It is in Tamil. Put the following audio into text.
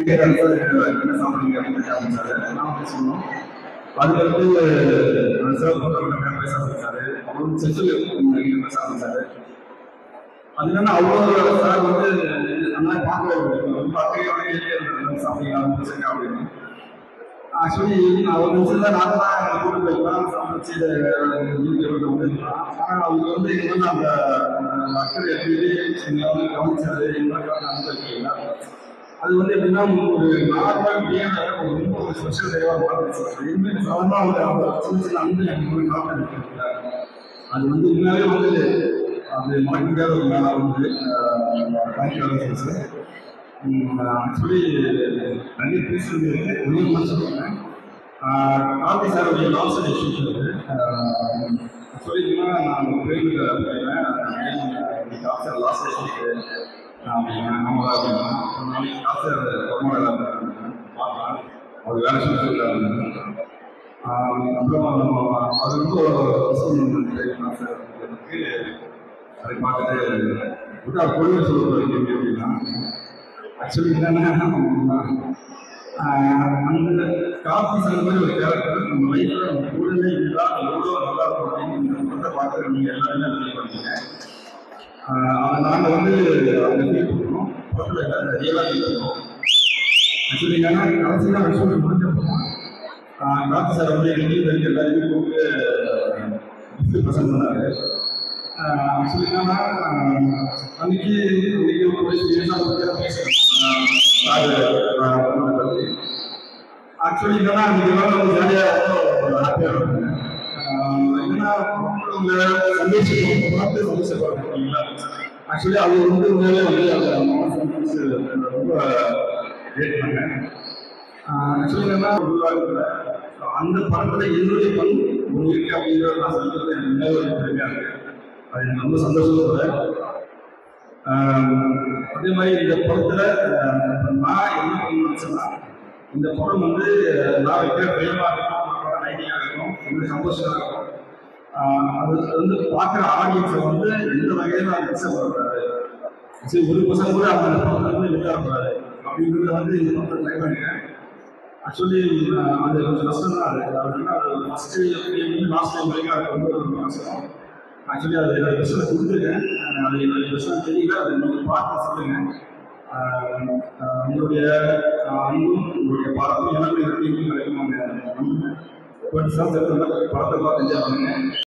என்ன சாப்பிடுங்க அப்படின்னு ஆரம்பிச்சாரு. நான் சொன்னோம். அதுல இருந்து சர்வ் பண்றவங்க பேச ஆரம்பிச்சாரு. அவரும் செஞ்சு பேச ஆரம்பிச்சாரு. அது என்னன்னா அவ்வளோ சார் வந்து நல்லா பார்க்கவே ரொம்ப அக்கையோட சாப்பிடுங்க சரி அப்படின்னு. ஆக்சுவலி அவர் நிமிஷம் தான் நான் தான் கூட்டு போய்க்கலாம் சமைச்சு ஆனால் அவங்க வந்து என்னன்னா அந்த மக்கள் எப்படி கவனிச்சாரு அனுபவிக்கல. அது வந்து எப்படின்னா ஒரு நார்மல் டேல ரொம்ப ஒரு ஸ்பெஷல் டேவாக மாறிடுச்சு. எதுவுமே சாதாரண அவங்க சின்ன சின்ன அன்பு எனக்கு காப்பிட்டு அது வந்து உண்மையாவே வந்து அது மறக்க முடியாத ஒரு நாளாக வந்து தேங்க்யூ. ஆக்சுவலி நிறைய பேசுறது ஒரே மாதிரி சொல்லுவேன். காந்தி சாருடைய லாஸ்ட் இஷ்யூஸ் அது சொல்லிங்கன்னா நான் பிரேமிக்க டாக்டர் லாஸ்ட் இஷ்யூஸ் நம்மளா அப்படின்னா நாளைக்கு டாக்டர் பொம்மாடா பார்க்கலாம். அவர் வேலை சொல்லியிருக்காரு. அப்புறம் அது ரொம்ப அதை பார்த்துட்டு அவர் கொள்கை சொல்லுவார் அப்படின்னா ஆக்சுவலி என்னன்னா அந்த காப்பி சொன்ன மாதிரி ஒரு கேரக்டர் நம்ம லைஃப்ல நம்ம கூடவே இருந்தா எவ்வளோ நல்லா இருக்கும் அப்படின்னு பார்க்குற நீங்க எல்லாருமே ஃபீல் பண்ணீங்க. அதை நாங்கள் வந்து அந்த ஃபீல் பண்ணுறோம் பக்கத்தில் ரியலாக ஃபீல் பண்ணுறோம். ஆக்சுவலி என்னன்னா கடைசியாக விஷயம் முடிஞ்சப்போ காப்பி சார் வந்து எங்களுக்கு எல்லாருமே கூப்பிட்டு கிஃப்ட் ப்ரெசென்ட் பண்ணாரு. ஆக்சுவலி என்னன்னா அன்னைக்கு ஆக்சுவலி என்னன்னா அன்னைக்கு ஜாலியாக ஹாப்பியாக இருக்கும். என்னன்னா உங்களை பார்த்து சந்தோஷப்படுறீங்களா. ஆக்சுவலி அது வந்து உண்மையிலே வந்து அந்த ரொம்ப கிரேட் பண்ணேன். ஆக்சுவலி என்னன்னா அந்த படத்தில் என்னுடைய பங்கு ஒன்று இருக்கு அப்படிங்கிறத நான் சொல்றது எனக்கு உண்மையாக ஒரு பெருமையாக இருக்கு. அது எனக்கு ரொம்ப சந்தோஷப்படுறேன். அதே மாதிரி இந்த படத்துல நான் என்ன பண்ணணும்னா இந்த படம் வந்து நான் வைக்கிற பிரேமா இருக்கும் ரைட்டிங்காக இருக்கும் ரொம்ப சந்தோஷமாக இருக்கும். அது வந்து பார்க்குற ஆடியன்ஸை வந்து எந்த வகையில் நான் மிக்ஸ் பண்ணக்கூடாது. சரி ஒரு பசங்க கூட அந்த படத்தை வந்து விளையாடக்கூடாது அப்படிங்கிறத வந்து இந்த படத்தை ட்ரை பண்ணிக்கிறேன். ஆக்சுவலி அது கொஞ்சம் கஷ்டம் தான். அது ஃபஸ்ட்டு லாஸ்ட் டைம் வரைக்கும் அது ரொம்ப ஒரு கஷ்டம். ஆக்சுவலி அது என்னோட பெஸ்ட்டில் கொடுத்துருக்கேன். அது என்னுடைய பெஸ்ட்டில் தெரியல. அதை நீங்கள் பார்த்து சொல்லுங்கள். உங்களுடைய அன்பும் உங்களுடைய பாராட்டும் எனக்கு கிடைக்கும். நாங்கள் படத்தை பார்த்து என்ஜாய் பண்ணுங்க.